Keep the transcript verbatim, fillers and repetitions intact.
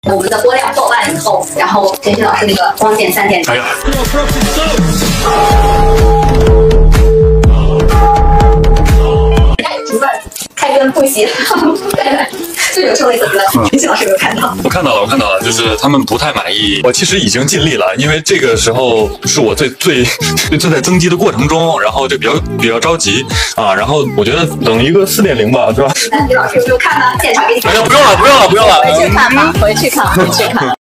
我们的播料做完以后，然后陈迅老师那个光线三点。 哎呀。 除了开根不息，就有这类怎么了？陈迅老师有没有看到？ 我看到了，我看到了，就是他们不太满意。我其实已经尽力了，因为这个时候是我最最正在增肌的过程中，然后就比较比较着急啊。然后我觉得等一个四点零吧，是吧？ 那李老师有没有看呢？现场给你看。 哎呀，不用了，不用了，不用了。 回去看吧，回去看，回去看。